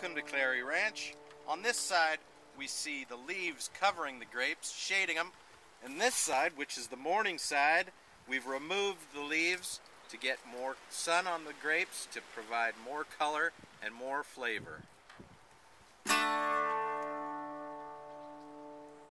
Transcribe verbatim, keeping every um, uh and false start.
Welcome to Clary Ranch. On this side we see the leaves covering the grapes, shading them. And this side, which is the morning side, we've removed the leaves to get more sun on the grapes to provide more color and more flavor.